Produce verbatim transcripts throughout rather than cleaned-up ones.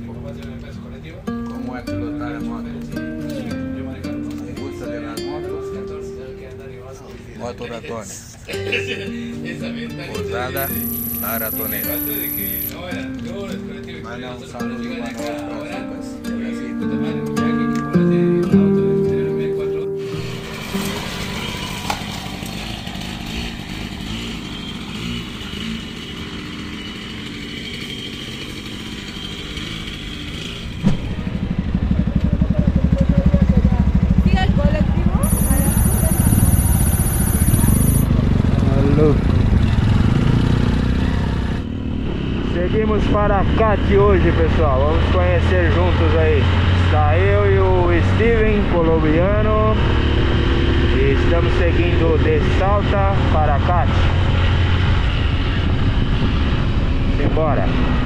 ¿Cómo es pilotar a moto? ¿Te gusta de las motos? Moto Ratone. Usada a ratonera. Manda un saludo y un abrazo para Brasil. Seguimos para Cati hoje, pessoal. Vamos conhecer juntos aí. Está eu e o Steven, colombiano. E estamos seguindo de Salta para Cati. Simbora!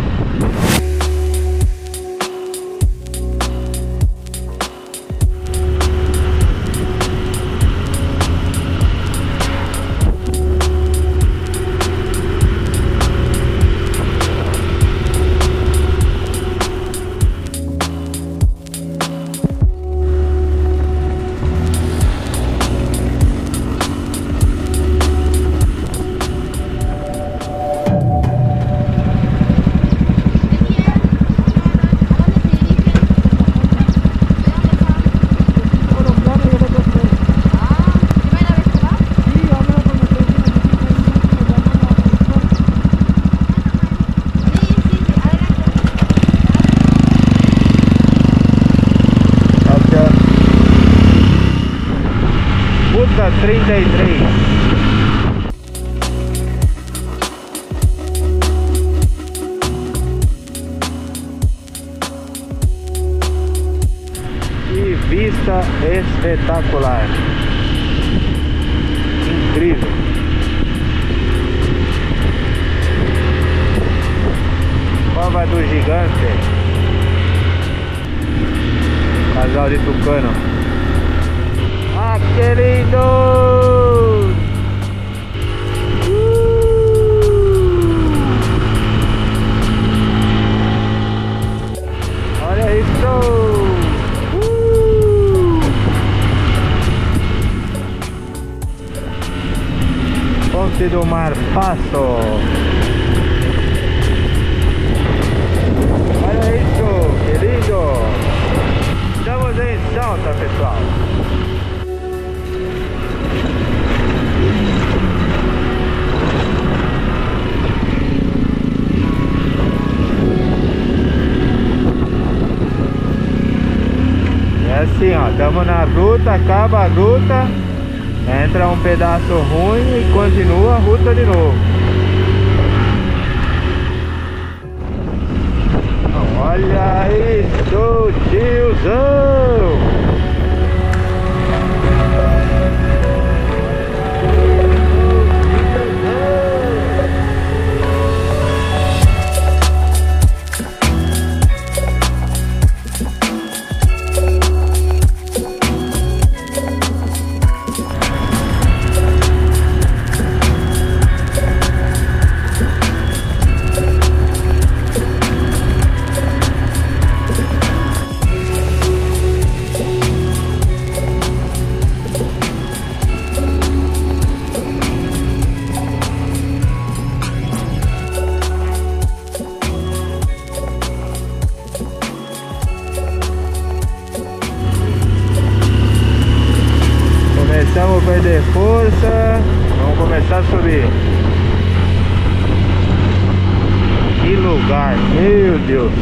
trinta e três. Que vista espetacular! Incrível! Cova do Gigante. Casal de tucano. Ah, que lindo! Uh! Olha isso! Uh! Ponte do Mar Passo. Olha isso! Que lindo! Estamos em Salta, pessoal. É assim, ó, estamos na ruta, acaba a ruta, entra um pedaço ruim e continua a ruta de novo. Olha isso, tiozão! Começamos a perder força, vamos começar a subir. Que lugar, meu Deus!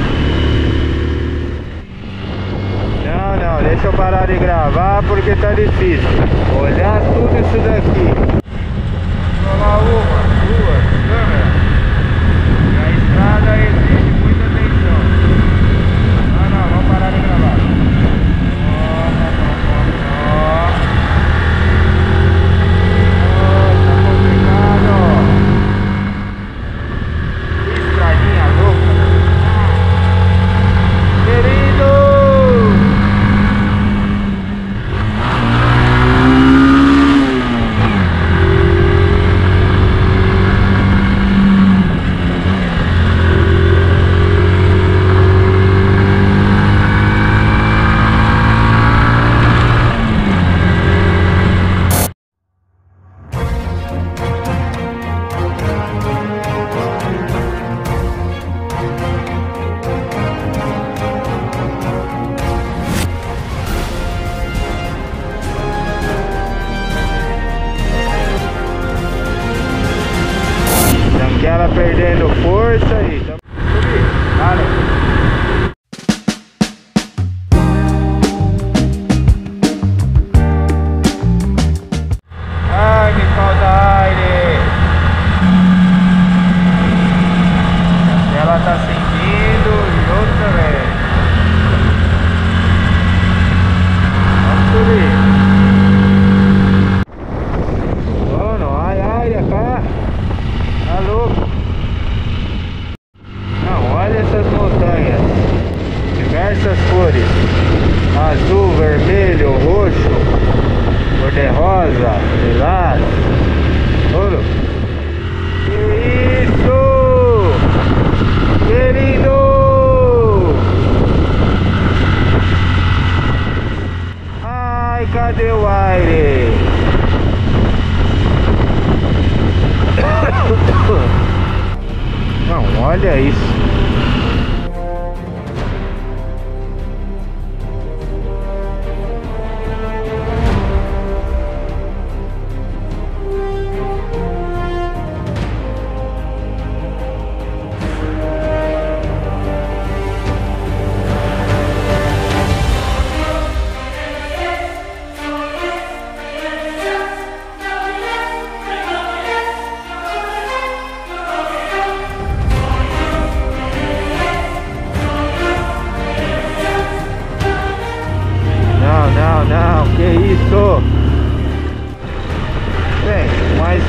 Não, não, deixa eu parar de gravar porque tá difícil. Olhar tudo isso daqui. Vou lá uma, duas, câmera. E a estrada exige muita atenção. Não, não, vamos parar de gravar.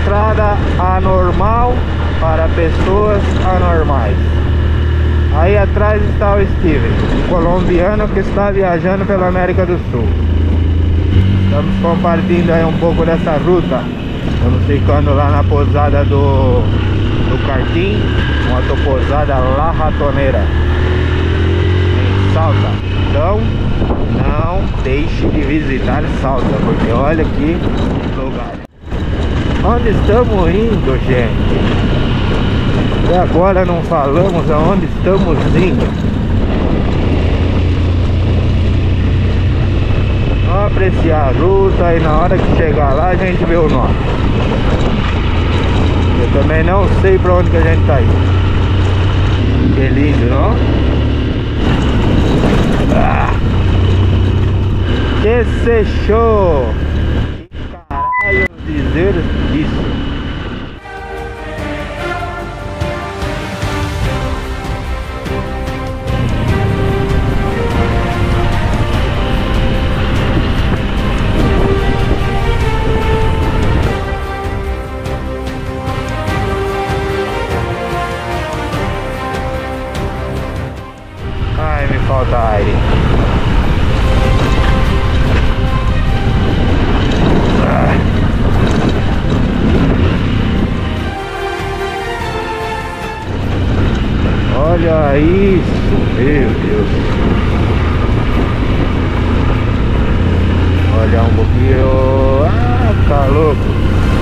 estrada anormal para pessoas anormais. Aí atrás está o Steven, colombiano que está viajando pela América do Sul. Estamos compartilhando aí um pouco dessa ruta. Estamos ficando lá na pousada do, do Cartim, uma pousada La Ratonera, em Salta. Então, não deixe de visitar Salta, porque olha que lugar. Onde estamos indo, gente? E agora não falamos aonde estamos indo. Vamos apreciar a ruta e na hora que chegar lá a gente vê o nome. Eu também não sei pra onde que a gente tá indo. Que lindo, não? Ah, que se show! Que caralho dizer isso? Ai, me falta aire. Ah. Olha isso, meu Deus. Olha um pouquinho. Ah, tá louco.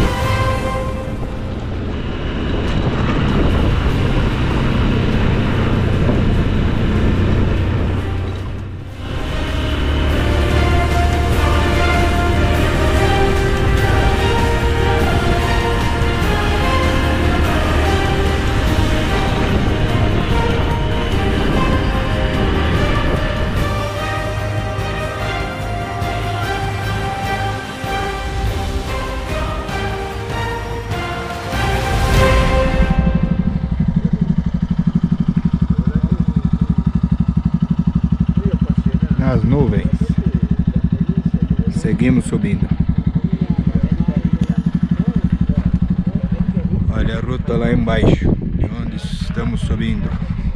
As nuvens. Seguimos subindo. Olha a ruta lá embaixo, de onde estamos subindo.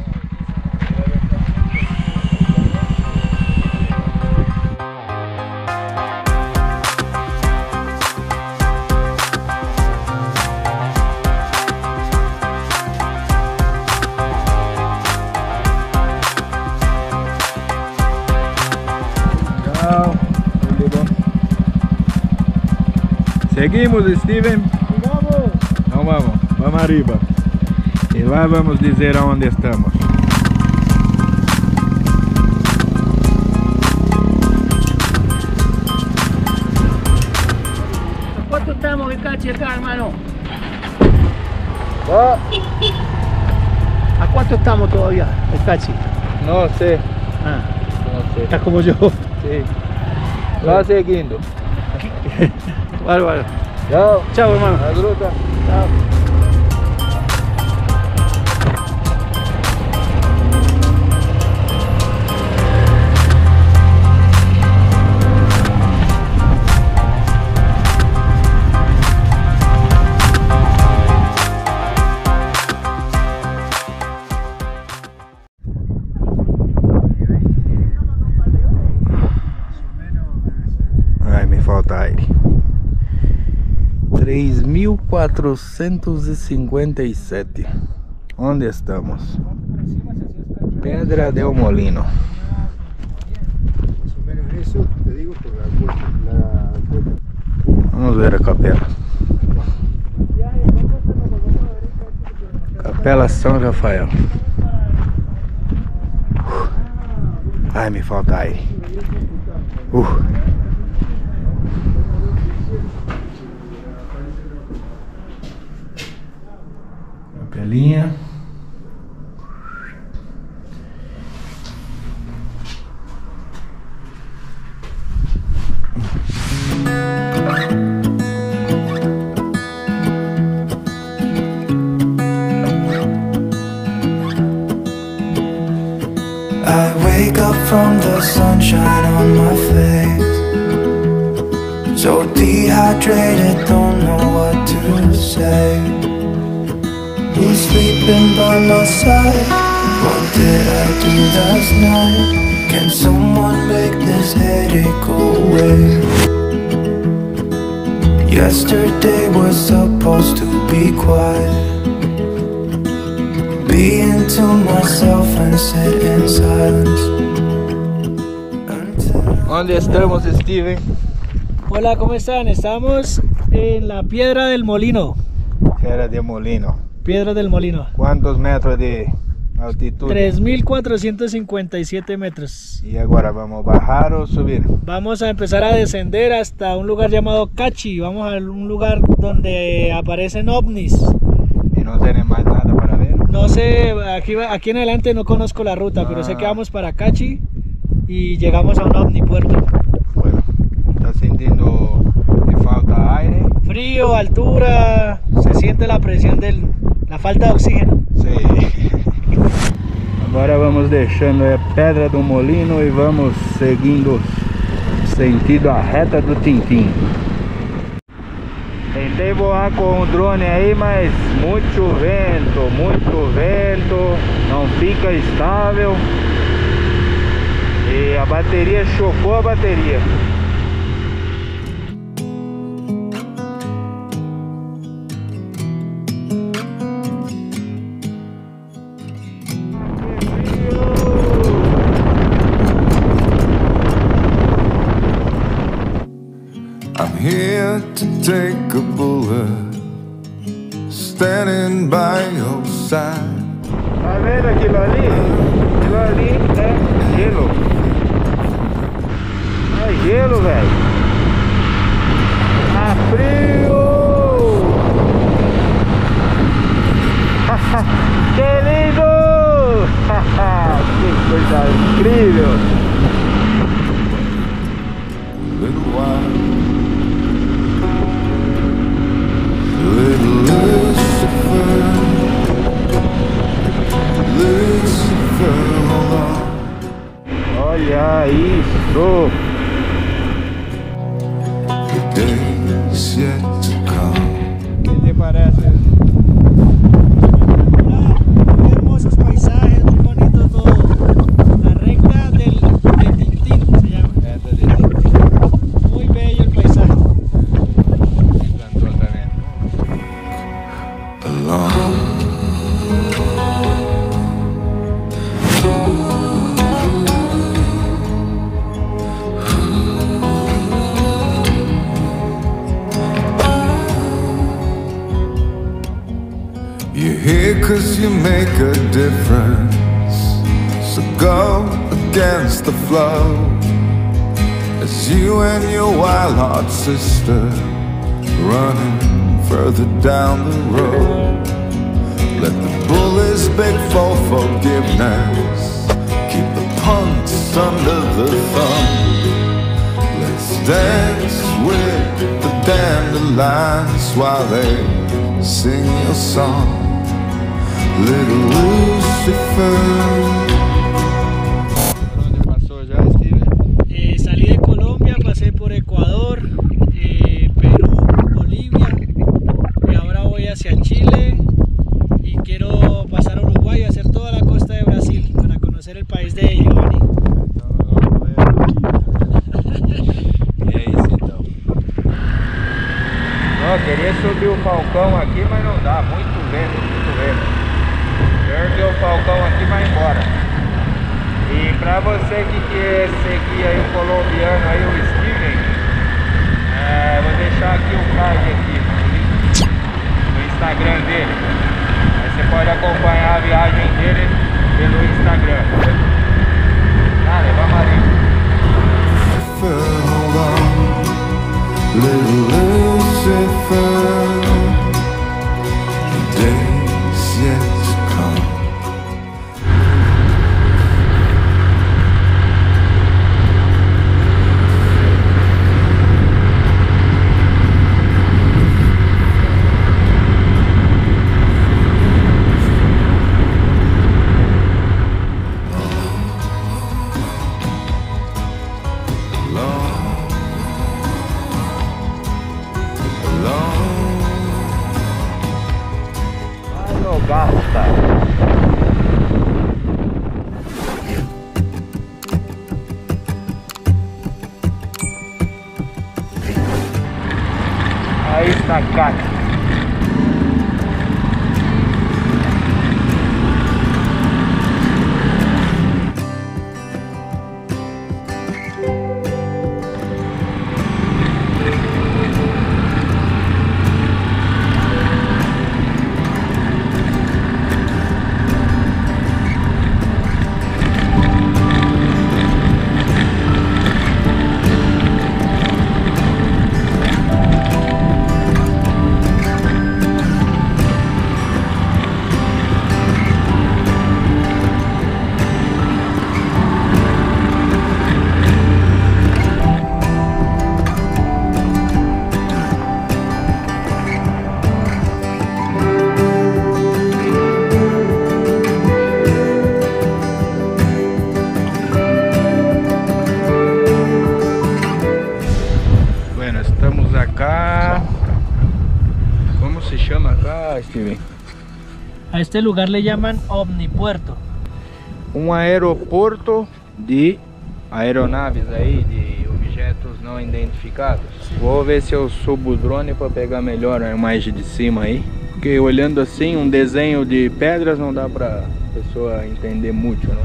Seguimos, Steven? Vamos! Então vamos, vamos arriba. E lá vamos dizer aonde estamos. ¿A cuánto estamos de cachi acá, hermano? Oh, ¿A cuánto estamos todavía de cachi? no sé, Ah, no sé. estás como yo. Sí. Va seguindo. Bárbaro. Chao. Chao, hermano. La gruta. Chao. Ai, me falta aire. três mil quatrocentos e cinquenta e sete. Onde estamos? Pedra del Molino. Vamos ver a capela. Capela São Rafael. Ai, me falta aire. Uh. Capelinha. I wake up from the sunshine on my face, so dehydrated, don't know what hard to say. Who's sleeping by my side? What did I do last night? Can someone make this headache go away? Yesterday was supposed to be quiet. Being to myself and sit in silence. ¿Dónde estamos, Steven? Hola, ¿cómo están? Estamos en la Piedra del Molino. Piedra de Molino. Piedra del Molino. ¿Cuántos metros de altitud? tres mil cuatrocientos cincuenta y siete metros. ¿Y ahora vamos a bajar o subir? Vamos a empezar a descender hasta un lugar llamado Cachi. Vamos a un lugar donde aparecen ovnis. ¿Y no tiene más nada para ver? No sé, aquí, aquí en adelante no conozco la ruta, Ah. pero sé que vamos para Cachi y llegamos a un ovni puerto. Bueno, ¿estás sintiendo que falta aire? Frío, altura, se siente la presión de la falta de oxígeno. Sí. Agora vamos deixando a Pedra do Molino e vamos seguindo sentido a reta do Tintim. Tentei voar com o drone aí, mas muito vento, muito vento, não fica estável e a bateria chocou a bateria. I'm here to take a bullet, standing by your side. Tá vendo aquilo ali? Aquilo ali é gelo. É gelo, velho. Tá frio! Que lindo! Que coisa incrível! Little while, little Lucifer, Lucifer, hold on. Olha isso! The day's yet to come. O que te parece? Hermosos paisajes, muy bonitos todos. La recta del, del Tintín se llama. Reta de Tintim. Muy bello el paisaje. Plantou também. Alone. You're here cause you make a difference, so go against the flow, as you and your wild-heart sister running further down the road. Let the bullies beg for forgiveness, keep the punks under the thumb. Let's dance with the dandelions while they sing your song, Little Lucifer. ¿Por dónde pasó ya, Steven? Eh, salí de Colombia, pasé por Ecuador, eh, Perú, Bolivia y ahora voy hacia Chile y quiero pasar a Uruguay y hacer toda la costa de Brasil para conocer el país de Giovanni. E é isso então. Ó, queria subir o Falcão aqui, mas não dá, muito vento, muito vento. Perdi o Falcão aqui, vai embora. E pra você que quer seguir aí o colombiano aí, o Steven, é, vou deixar aqui o card aqui, o link no Instagram dele. Aí você pode acompanhar a viagem dele pelo Instagram. Dale, vamos ali. Hold on, little Lucifer, the day's yet to come. sacada. ¿Cómo se llama acá, Steven? A este lugar le llaman Omnipuerto. Um aeroporto de aeronaves aí, de objetos não identificados. Vou ver se eu subo o drone para pegar melhor a imagem de cima aí. Porque olhando assim, um desenho de pedras não dá para pessoa entender muito, né?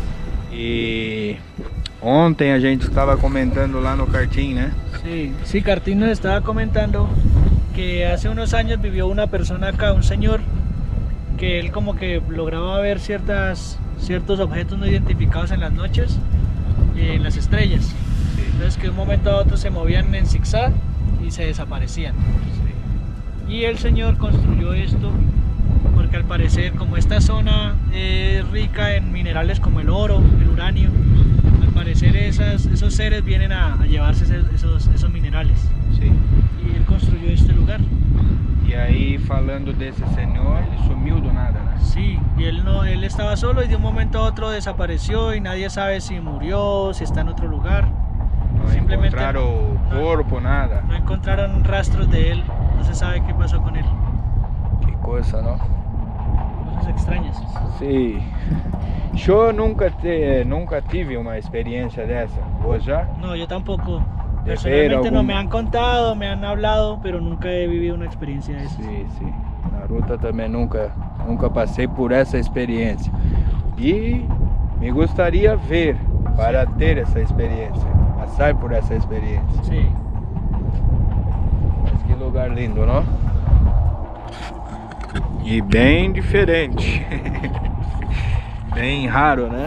E ontem a gente estava comentando lá no Cartim, né? Sí, sí, Cartín nos estaba comentando que hace unos años vivió una persona acá, un señor, que él como que lograba ver ciertas, ciertos objetos no identificados en las noches, eh, en las estrellas. Sí. Entonces que de un momento a otro se movían en zigzag y se desaparecían. Sí. Y el señor construyó esto porque al parecer, como esta zona es rica en minerales como el oro, el uranio, al parecer esas, esos seres vienen a, a llevarse esos, esos minerales. Sí. Y él construyó este lugar. E aí, falando desse senhor, ele sumiu do nada, né? Sí, y él, no, él estaba solo y de un momento a otro desapareció y nadie sabe si murió, si está en otro lugar. Não Simplemente encontraram o corpo, nada. no encontraron rastros de él, no se sabe qué pasó con él. Que coisa, não? Cosas extrañas. Sim. Eu nunca, te, nunca tive uma experiência dessa. Vos já? No, yo tampoco. De ver Personalmente no algún- me han contado, me han hablado, pero nunca he vivido una experiencia de eso. Sim, sim. Na ruta também nunca, nunca passei por essa experiência. E me gostaria ver para ter essa experiência, passar por essa experiência. Sí. Mas que lugar lindo, não? E bem diferente. Bem raro, né?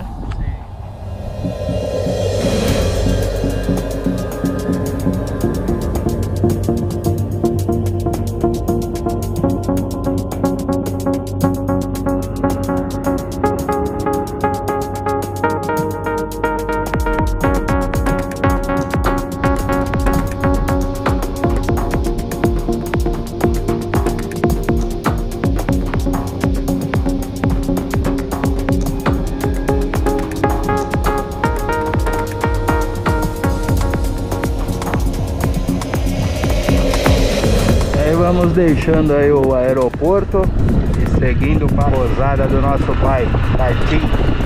Vamos deixando aí o aeroporto e seguindo para a pousada do nosso pai, Cartim.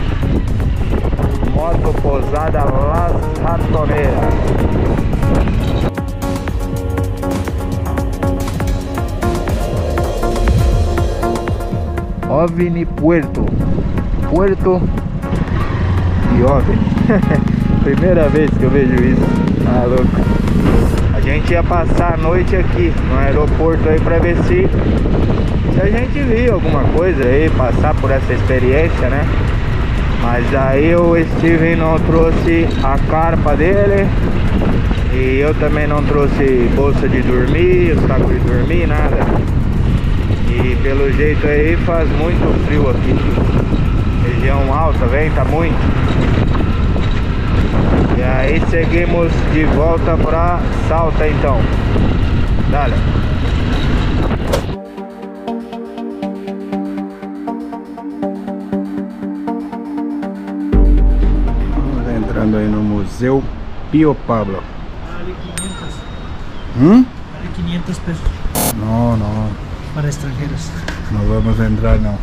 Moto Pousada Las Ratoneras. OVNI Puerto. Puerto e OVNI. Primeira vez que eu vejo isso. Ah, louco. A gente ia passar a noite aqui no aeroporto aí pra ver se, se a gente viu alguma coisa aí, passar por essa experiência, né? Mas aí o Steven não trouxe a carpa dele e eu também não trouxe bolsa de dormir, saco de dormir, nada. E pelo jeito aí faz muito frio aqui. Região alta, venta muito. E aí seguimos de volta para Salta então. Dale. Vamos entrando aí no Museu Pio Pablo. Vale quinientos. Hum? Vale quinientos pesos Não, não. para extranjeros. Não vamos entrar não.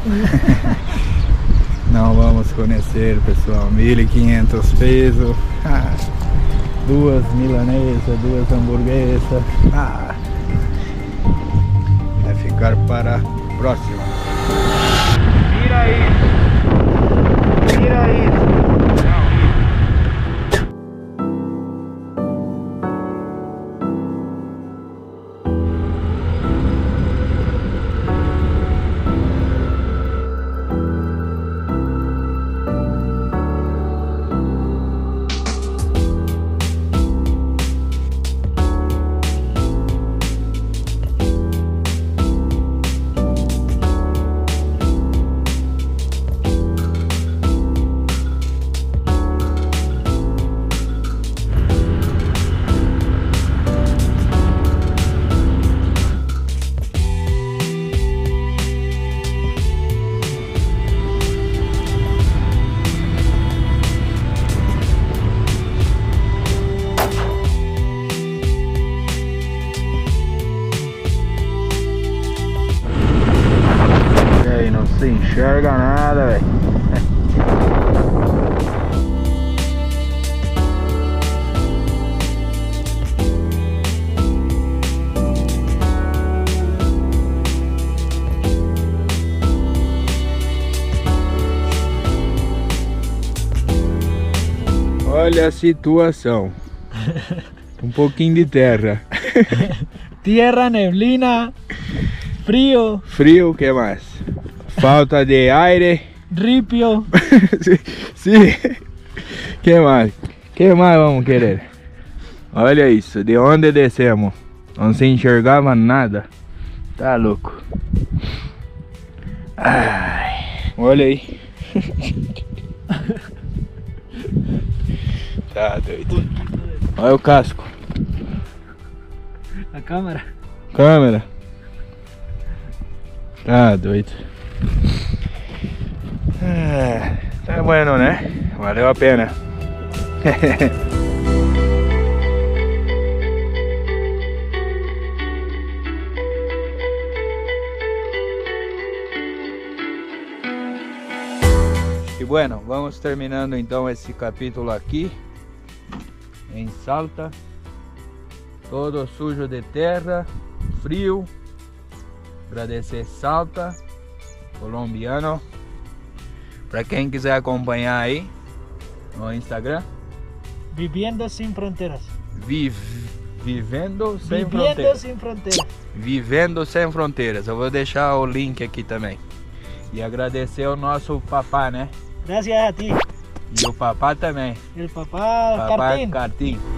Não vamos conhecer, pessoal. mil e quinhentos pesos. Ah, duas milanesas, duas hamburguesas. Ah. ficar para a próxima. Mira isso! Mira isso! Se enxerga nada, velho. Olha a situação. Um pouquinho de terra. Tierra, neblina, frío. Frio, o que mais? Falta de aire. Ripio. Sim. Que mais? Que mais vamos querer? Olha isso, de onde descemos? Não se enxergava nada. Tá louco. Ai, olha aí. Tá doido. Olha o casco. A câmera. Câmera. Tá doido. Ah, tá bueno, né? Valeu a pena. E bueno, vamos terminando então esse capítulo aqui em Salta, todo sujo de terra, frio. Agradecer Salta, colombiano. Para quem quiser acompanhar aí no Instagram, Viviendo sin fronteras. Viv, vivendo sem Viviendo fronteiras. sin fronteras. Vivendo sem fronteiras. Eu vou deixar o link aqui também. E agradecer ao nosso papá, né? Gracias a ti. E o papá também. El papá, Papá Cartín. Cartim.